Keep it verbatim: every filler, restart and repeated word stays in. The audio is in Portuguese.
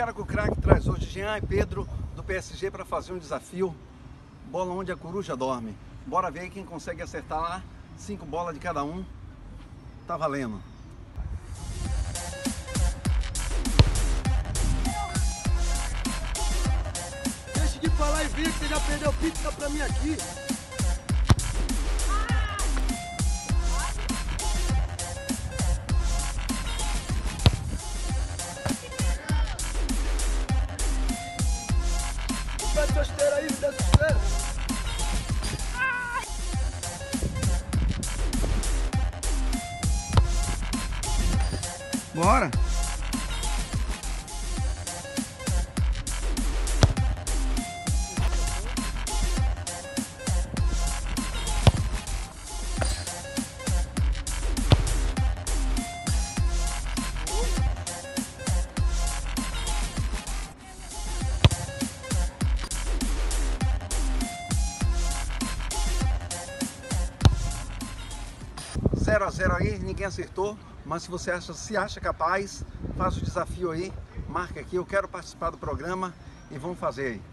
Caraca Crack traz hoje Jean e Pedro do P S G para fazer um desafio. Bola onde a coruja dorme. Bora ver aí quem consegue acertar lá. Cinco bolas de cada um. Tá valendo. Deixa de falar e vir que você já perdeu pizza pra mim aqui. Vai tua esteira aí, me dá essa esteira. Bora! zero a zero aí, ninguém acertou, mas se você acha, se acha capaz, faz o desafio aí, marca aqui, eu quero participar do programa e vamos fazer aí.